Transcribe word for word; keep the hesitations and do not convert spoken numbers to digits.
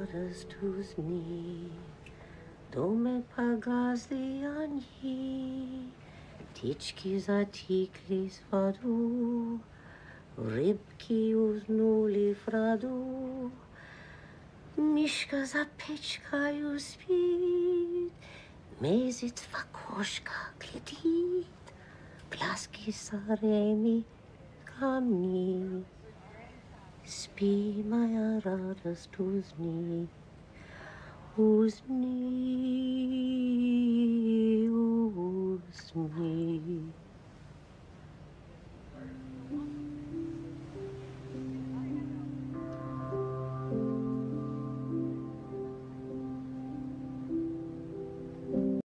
растузни, доме погазли они, птички затихли с воду, рыбки уснули в роду. Мишка за печкою спит, месяц в окошко глядит, глазки старыми камни. Спи, моя радость, усни, усни, усни.